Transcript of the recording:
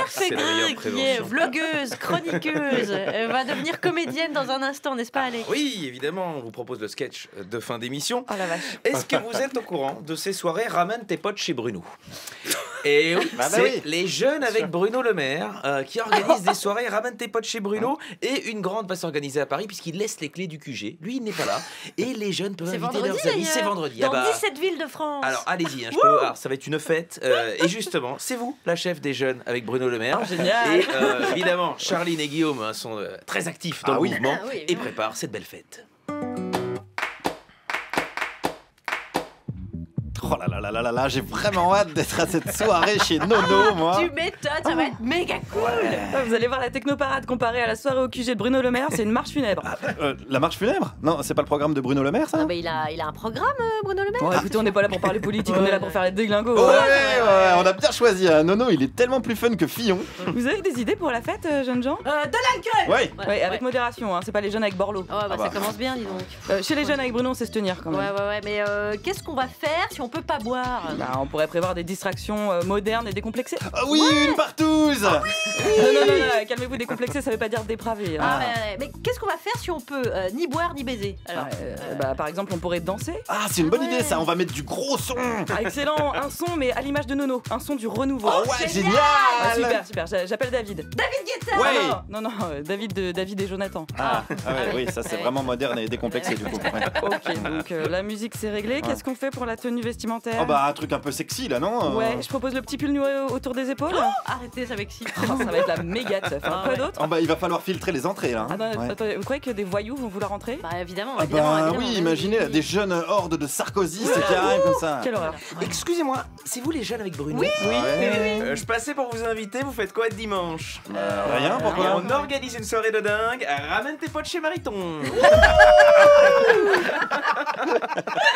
Fégreux, qui est vlogueuse, chroniqueuse, va devenir comédienne dans un instant, n'est-ce pas, Alex? Oui, évidemment, on vous propose le sketch de fin d'émission. Oh la vache. Est-ce que vous êtes au courant de ces soirées Ramène tes potes chez Bruno? Et oui, c'est les jeunes avec Bruno Le Maire qui organisent des soirées Ramène tes potes chez Bruno. Et une grande va s'organiser à Paris puisqu'il laisse les clés du QG. Lui, il n'est pas là. Et les jeunes peuvent inviter leurs amis. C'est vendredi. Dans 17 villes de France. Alors allez-y, je peux. Alors, ça va être une fête. Et justement, c'est vous, la chef des jeunes avec Bruno Le Maire. Oh, génial. Et évidemment, Charline et Guillaume sont très actifs dans le mouvement et préparent cette belle fête. Oh là là là là là, j'ai vraiment hâte d'être à cette soirée chez Nono, moi. Tu m'étonnes, ça va être méga cool. Vous allez voir la technoparade comparée à la soirée au QG de Bruno Le Maire, c'est une marche funèbre. La marche funèbre? Non, c'est pas le programme de Bruno Le Maire, ça? Il a un programme, Bruno Le Maire. Bon, écoutez, on n'est pas là pour parler politique, on est là pour faire les déglingos. Ouais, on a bien choisi. Nono, il est tellement plus fun que Fillon. Vous avez des idées pour la fête, jeunes gens? De l'alcool. Ouais, avec modération, hein, c'est pas les jeunes avec Borloo. Ça commence bien, dis donc. Chez les jeunes avec Bruno, on sait se tenir quand même. Ouais, mais qu'est-ce qu'on va faire si on peut pas boire? On pourrait prévoir des distractions modernes et décomplexées. Ah oui, une partouze. Non, calmez-vous, décomplexé, ça veut pas dire dépravé. Mais qu'est-ce qu'on va faire si on peut ni boire ni baiser? Alors, par exemple, on pourrait danser. Ah, c'est une bonne idée ça, on va mettre du gros son. Excellent, un son mais à l'image de Nono, un son du renouveau. Oh ouais, génial. Super, j'appelle David. David Guetta. Ouais. Non, David et Jonathan. Oui, ça c'est vraiment moderne et décomplexé du coup. Ok, donc la musique c'est réglé. Qu'est-ce qu'on fait pour la tenue vestimentaire? Un truc un peu sexy là, non? Ouais, je propose le petit pull noué autour des épaules. Arrêtez, ça m'excite. Ça va être la méga teuf. Quoi d'autre? Il va falloir filtrer les entrées là. Attendez, vous croyez que des voyous vont vouloir rentrer? Évidemment. Oui, imaginez là, des jeunes hordes de Sarkozy qui arrivent comme ça. Quelle horreur. Excusez-moi, c'est vous les jeunes avec Bruno? Oui. Je passais pour vous inviter, vous faites quoi dimanche? Rien, pourquoi? On organise une soirée de dingue, ramène tes potes chez Mariton.